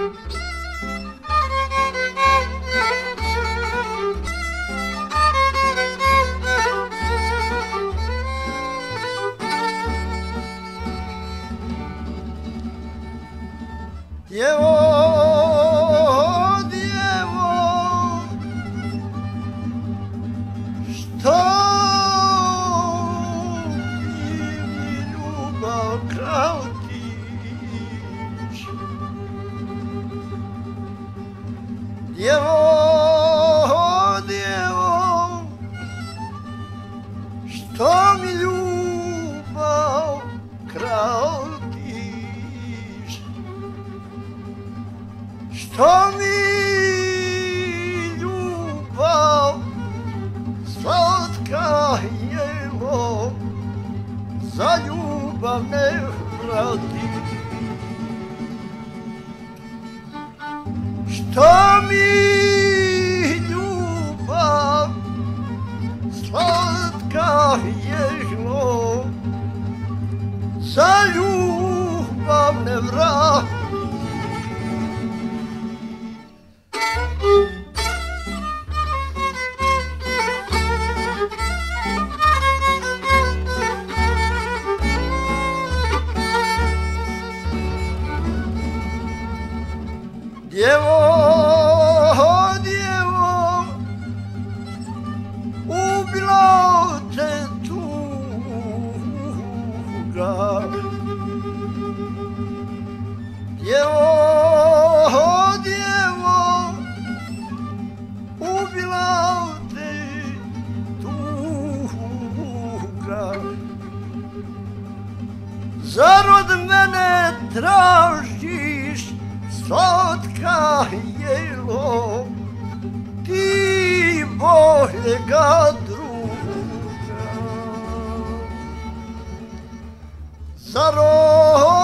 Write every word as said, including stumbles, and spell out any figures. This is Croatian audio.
Djevo, djevo, što mi ljubav kratiš? Djevo, djevo, što mi ljubav kratiš? Što mi ljubav slatka jelo, za ljubav ne vrati? Što mi ljubav slatka jelo, za ljubav ne vrati? Djevo, djevo, ubila te tuga. Djevo, djevo, ubila te tuga. Zar od mene tražiš slatka jelo, ti boljega druga? Zar